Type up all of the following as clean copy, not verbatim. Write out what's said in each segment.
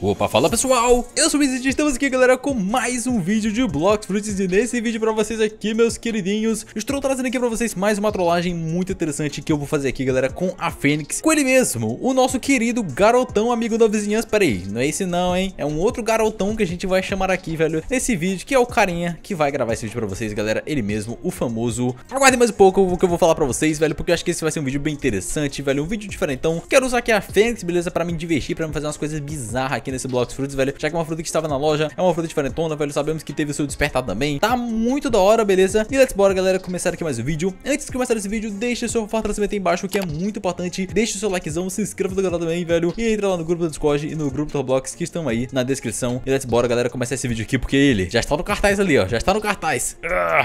Opa, fala pessoal, eu sou o Wizard, estamos aqui galera com mais um vídeo de Blox Fruits. E nesse vídeo pra vocês aqui, meus queridinhos, estou trazendo aqui pra vocês mais uma trollagem muito interessante que eu vou fazer aqui galera com a Fênix, com ele mesmo, o nosso querido garotão amigo da vizinhança. Pera aí, não é esse não, hein, é um outro garotão que a gente vai chamar aqui, velho, nesse vídeo, que é o carinha que vai gravar esse vídeo pra vocês galera, ele mesmo, o famoso. Aguardem mais um pouco o que eu vou falar pra vocês, velho, porque eu acho que esse vai ser um vídeo bem interessante, velho, um vídeo diferentão. Quero usar aqui a Fênix, beleza, pra me divertir, pra me fazer umas coisas bizarras aqui nesse Blox Fruits, velho, já que é uma fruta que estava na loja, é uma fruta diferentona, velho, sabemos que teve o seu despertar também, tá muito da hora, beleza? E let's bora, galera, começar aqui mais um vídeo. Antes de começar esse vídeo, deixe seu fortalecimento aí embaixo, que é muito importante, deixe o seu likezão, se inscreva no canal também, velho, e entra lá no grupo do Discord e no grupo do Roblox, que estão aí na descrição. E let's bora, galera, começar esse vídeo aqui, porque ele já está no cartaz ali, ó, já está no cartaz.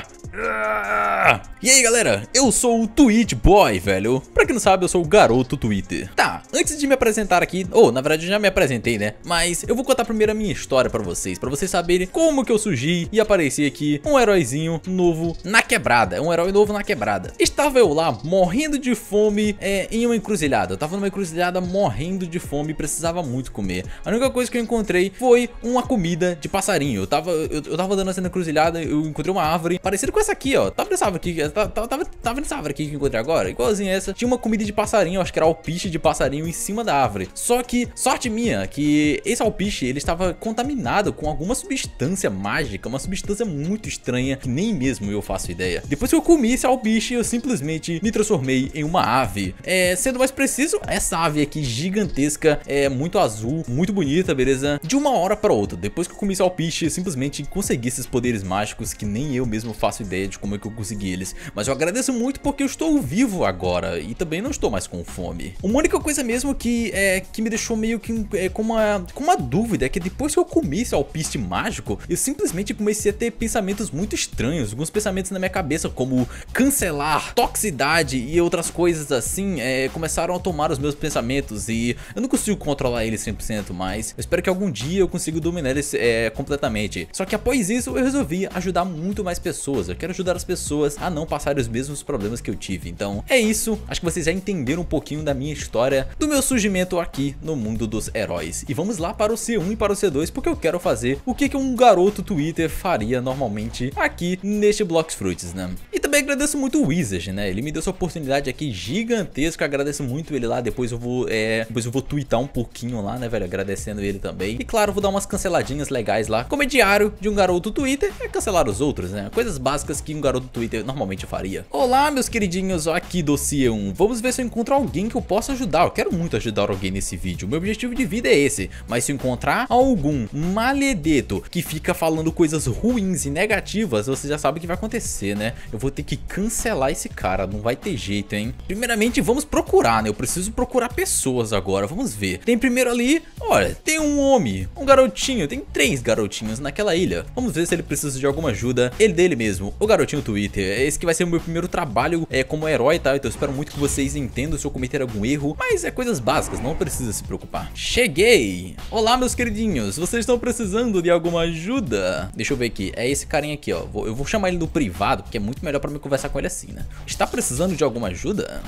E aí, galera, eu sou o Twitch Boy, velho, pra quem não sabe, eu sou o garoto Twitter. Tá, antes de me apresentar aqui, na verdade eu já me apresentei, né, mas eu vou contar primeiro a minha história pra vocês saberem como que eu surgi e apareci aqui um heróizinho novo na quebrada, um herói novo na quebrada. Estava eu lá morrendo de fome em uma encruzilhada, eu tava numa encruzilhada morrendo de fome e precisava muito comer. A única coisa que eu encontrei foi uma comida de passarinho. Eu tava andando assim na encruzilhada, eu encontrei uma árvore parecida com essa aqui, ó. Tava nessa árvore aqui, tava nessa árvore aqui que eu encontrei agora, igualzinha essa. Tinha uma comida de passarinho, acho que era alpiche de passarinho em cima da árvore. Só que, sorte minha, que esse alpiche, ele estava contaminado com alguma substância mágica, uma substância muito estranha, que nem mesmo eu faço ideia. Depois que eu comi esse alpiche, eu simplesmente me transformei em uma ave. Sendo mais preciso, essa ave aqui gigantesca, muito azul, muito bonita, beleza? De uma hora para outra, depois que eu comi esse alpiche, eu simplesmente consegui esses poderes mágicos que nem eu mesmo faço ideia de como é que eu consegui eles. Mas eu agradeço muito porque eu estou vivo agora e também não estou mais com fome. Uma única coisa mesmo que me deixou meio que com uma dúvida é que depois que eu comi esse alpiste mágico, eu simplesmente comecei a ter pensamentos muito estranhos, alguns pensamentos na minha cabeça, como cancelar, toxicidade e outras coisas assim, começaram a tomar os meus pensamentos e eu não consigo controlar eles 100%, mas eu espero que algum dia eu consiga dominar eles completamente. Só que após isso eu resolvi ajudar muito mais pessoas, eu quero ajudar as pessoas a não passarem os mesmos problemas que eu tive. Então é isso, acho que vocês já entenderam um pouquinho da minha história, do meu surgimento aqui no mundo dos heróis. E vamos lá para o C1 e para o C2, porque eu quero fazer o que um garoto Twitter faria normalmente aqui neste Blox Fruits, né? E também agradeço muito o Wizard, né? Ele me deu essa oportunidade aqui gigantesca, agradeço muito ele lá. Depois eu vou twittar um pouquinho lá, né, velho, agradecendo ele também. E claro, vou dar umas canceladinhas legais lá. Como é diário de um garoto Twitter, é cancelar os outros, né? Coisas básicas que um garoto Twitter normalmente faria. Olá, meus queridinhos, aqui do C1. Vamos ver se eu encontro alguém que eu possa ajudar. Eu quero muito ajudar alguém nesse vídeo. Meu objetivo de vida é esse. Mas se eu encontrar algum maledeto que fica falando coisas ruins e negativas, você já sabe o que vai acontecer, né? Eu vou ter que cancelar esse cara, não vai ter jeito, hein? Primeiramente, vamos procurar, né? Eu preciso procurar pessoas agora, vamos ver. Tem primeiro ali, olha, tem um homem, um garotinho, tem 3 garotinhos naquela ilha. Vamos ver se ele precisa de alguma ajuda. Ele dele mesmo, o garotinho Twitter. Esse que vai ser o meu primeiro trabalho como herói, tá? Então eu espero muito que vocês entendam se eu cometer algum erro, mas é coisas básicas, não precisa se preocupar. Cheguei! Olá, meus queridinhos, vocês estão precisando de alguma ajuda? Deixa eu ver aqui, é esse carinha aqui, ó. Eu vou chamar ele no privado, porque é muito melhor pra mim conversar com ele assim, né? Está precisando de alguma ajuda?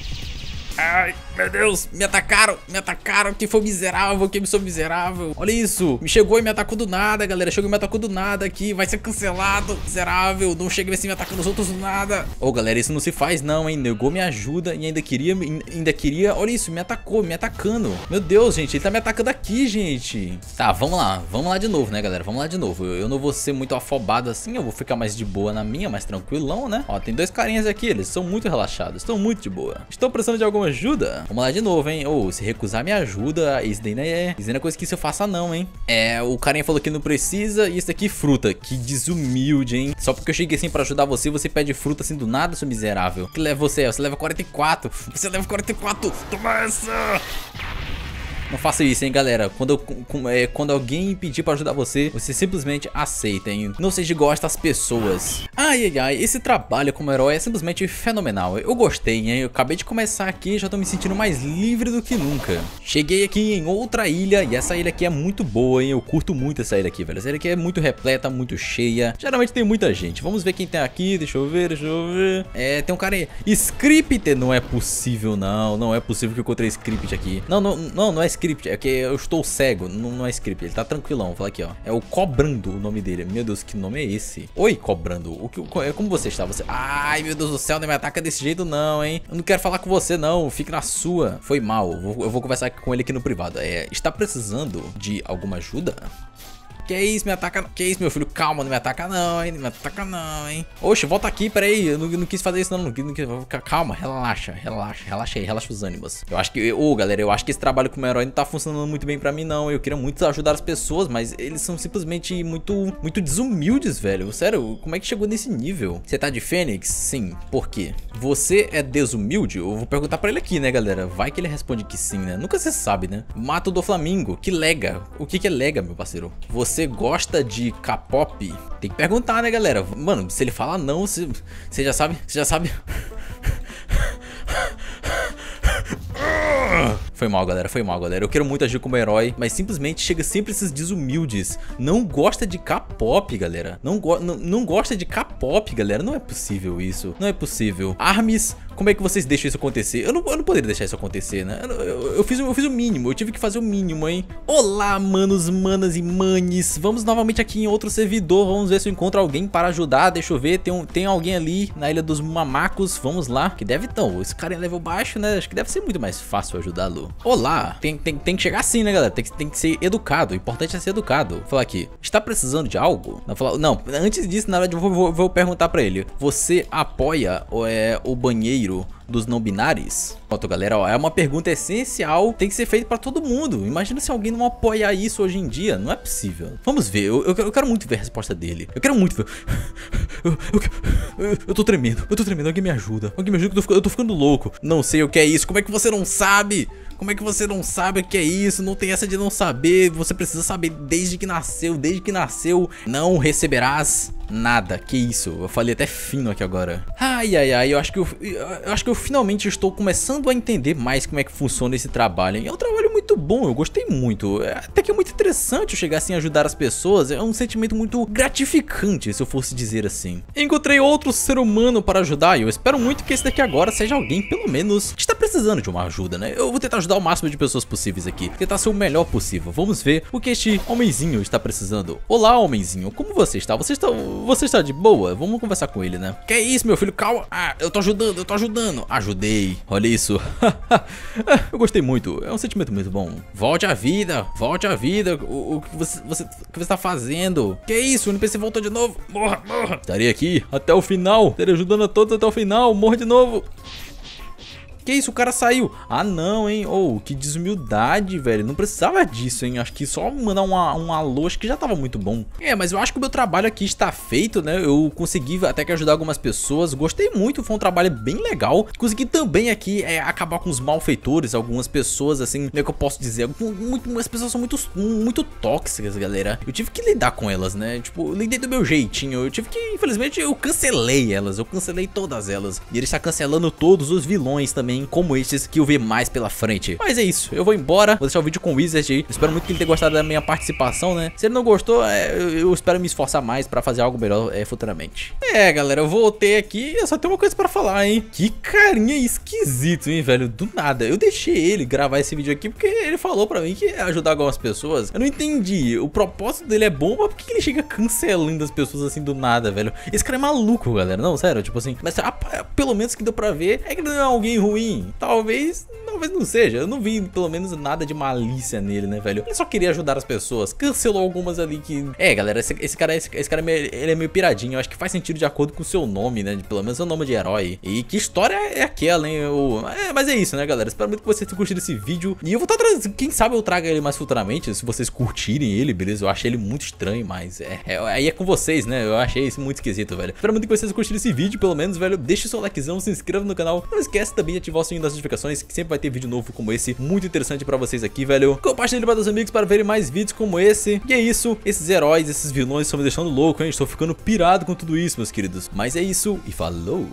Ai, meu Deus, me atacaram, que foi miserável, que sou miserável. Olha isso, me chegou e me atacou do nada, galera. Chegou e me atacou do nada aqui, vai ser cancelado, miserável. Não chega assim me atacando os outros do nada. Ô, galera, isso não se faz não, hein. Negou minha ajuda e ainda queria, olha isso, me atacou, me atacando. Meu Deus, gente, ele tá me atacando aqui, gente. Tá, vamos lá de novo, né, galera, vamos lá de novo. Eu não vou ser muito afobado assim, eu vou ficar mais de boa na minha, mais tranquilão, né. Ó, tem 2 carinhas aqui, eles são muito relaxados, estão muito de boa. Estão precisando de alguma ajuda? Vamos lá de novo, hein? Se recusar minha ajuda, isso daí não é coisa que você faça não, hein? O carinha falou que não precisa. E isso aqui, fruta. Que desumilde, hein? Só porque eu cheguei assim pra ajudar você, você pede fruta assim do nada, seu miserável. Que leva você? Você leva 44. Você leva 44. Toma essa! Não faça isso, hein, galera. Quando alguém pedir pra ajudar você, você simplesmente aceita, hein. Não seja igual a estas pessoas. Ai, esse trabalho como herói é simplesmente fenomenal. Eu gostei, hein. Eu acabei de começar aqui e já tô me sentindo mais livre do que nunca. Cheguei aqui em outra ilha e essa ilha aqui é muito boa, hein. Eu curto muito essa ilha aqui, velho. Essa ilha aqui é muito repleta, muito cheia. Geralmente tem muita gente. Vamos ver quem tem aqui. Deixa eu ver. Tem um cara aí. Script, não é possível, não. Não é possível que eu encontrei script aqui. Não é script. script, é que eu estou cego, não é script, ele tá tranquilão. Vou falar aqui, ó. É o Cobrando o nome dele. Meu Deus, que nome é esse? Oi, Cobrando. Como você está? Você... Ai, meu Deus do céu, não me ataca desse jeito não, hein? Eu não quero falar com você não, fique na sua. Foi mal, eu vou conversar com ele aqui no privado. Está precisando de alguma ajuda? Que isso, me ataca. Que isso, meu filho? Calma, não me ataca não, hein? Não me ataca não, hein? Oxe, volta aqui, peraí. Eu não quis fazer isso, não. Calma, relaxa aí, relaxa os ânimos. Eu acho que, galera, eu acho que esse trabalho como herói não tá funcionando muito bem pra mim, não. Eu queria muito ajudar as pessoas, mas eles são simplesmente muito desumildes, velho. Sério, como é que chegou nesse nível? Você tá de Fênix? Sim. Por quê? Você é desumilde? Eu vou perguntar pra ele aqui, né, galera? Vai que ele responde que sim, né? Nunca se sabe, né? Mato do Flamingo. Que lega. O que é lega, meu parceiro? Você gosta de K-pop? Tem que perguntar, né, galera? Mano, se ele fala não, você já sabe. Você já sabe. Foi mal, galera, foi mal, galera. Eu quero muito agir como herói, mas simplesmente chega sempre esses desumildes. Não gosta de K-pop, galera. Não gosta de K-pop, galera. Não é possível isso. Não é possível. Armes, como é que vocês deixam isso acontecer? Eu não poderia deixar isso acontecer, né? Eu fiz o mínimo. Eu tive que fazer o mínimo, hein? Olá, manos, manas e manes. Vamos novamente aqui em outro servidor. Vamos ver se eu encontro alguém para ajudar. Deixa eu ver. Tem alguém ali na Ilha dos Mamacos. Vamos lá. Que deve então. Esse cara é level baixo, né? Acho que deve ser muito mais fácil ajudá-lo. Olá. Tem que chegar assim, né, galera? Tem que ser educado. O importante é ser educado. Vou falar aqui. Está precisando de algo? Não, antes disso, na verdade, eu vou perguntar pra ele. Você apoia o banheiro dos não binários? Pronto, galera, ó, é uma pergunta essencial, tem que ser feita pra todo mundo. Imagina se alguém não apoiar isso hoje em dia, não é possível. Vamos ver, eu quero muito ver a resposta dele. Eu quero muito ver. Eu tô tremendo, alguém me ajuda. Alguém me ajuda que eu tô ficando louco. Não sei o que é isso, como é que você não sabe? Como é que você não sabe o que é isso? Não tem essa de não saber, você precisa saber desde que nasceu, não receberás nada. Que isso? Eu falei até fino aqui agora. Ai, eu acho que eu finalmente estou começando a entender mais como é que funciona esse trabalho, hein? É um trabalho muito bom, eu gostei muito. Até que é muito interessante eu chegar assim a ajudar as pessoas. É um sentimento muito gratificante, se eu fosse dizer assim. Encontrei outro ser humano para ajudar e eu espero muito que esse daqui agora seja alguém, pelo menos, que está precisando de uma ajuda, né? Eu vou tentar ajudar o máximo de pessoas possíveis aqui, tentar ser o melhor possível. Vamos ver o que este homenzinho está precisando. Olá, homenzinho, como você está? Você está de boa? Vamos conversar com ele, né? Que é isso, meu filho? Calma. Ah, eu tô ajudando. Ajudei. Olha isso. Eu gostei muito. É um sentimento muito bom. Volte à vida. O que você tá fazendo? Que é isso? O NPC voltou de novo. Morra. Estarei aqui até o final. Estarei ajudando a todos até o final. Morra de novo. Que isso, o cara saiu. Ah, não, hein? Que desumildade, velho. Não precisava disso, hein? Acho que só mandar um alô, acho que já tava muito bom. Mas eu acho que o meu trabalho aqui está feito, né? Eu consegui até que ajudar algumas pessoas. Gostei muito, foi um trabalho bem legal. Consegui também aqui acabar com os malfeitores. Algumas pessoas, assim, como é que eu posso dizer? As pessoas são muito tóxicas, galera. Eu tive que lidar com elas, né? Tipo, eu lidei do meu jeitinho. Eu tive que, infelizmente, eu cancelei elas. Eu cancelei todas elas. E ele está cancelando todos os vilões também, como estes que eu vi mais pela frente. Mas é isso, eu vou embora, vou deixar o vídeo com o Wizard aí. Espero muito que ele tenha gostado da minha participação, né? Se ele não gostou, eu espero me esforçar mais pra fazer algo melhor futuramente. Galera, eu voltei aqui e eu só tenho uma coisa pra falar, hein? Que carinha esquisito, hein, velho? Do nada, eu deixei ele gravar esse vídeo aqui porque ele falou pra mim que ia ajudar algumas pessoas. Eu não entendi, o propósito dele é bom, mas por que ele chega cancelando as pessoas assim do nada, velho? Esse cara é maluco, galera, não, sério, tipo assim. Mas pelo menos que deu pra ver é que ele não é alguém ruim. Talvez não seja. Eu não vi pelo menos nada de malícia nele, né, velho? Ele só queria ajudar as pessoas. Cancelou algumas ali que... galera, esse cara ele é meio piradinho. Eu acho que faz sentido de acordo com o seu nome, né? Pelo menos o nome de herói. E que história é aquela, hein? Mas é isso, né, galera? Espero muito que vocês tenham curtido esse vídeo. E eu vou estar trazendo... Quem sabe eu traga ele mais futuramente, se vocês curtirem ele, beleza? Eu achei ele muito estranho, mas aí é com vocês, né? Eu achei isso muito esquisito, velho. Espero muito que vocês curtiram esse vídeo, pelo menos, velho. Deixe o seu likezão, se inscreva no canal. Não esquece também de ativar o sininho das notificações, que sempre vai ter vídeo novo como esse, muito interessante pra vocês aqui, velho. Compartilhe para os amigos para verem mais vídeos como esse. E é isso, esses heróis, esses vilões estão me deixando louco, hein? Estou ficando pirado com tudo isso, meus queridos. Mas é isso e falou!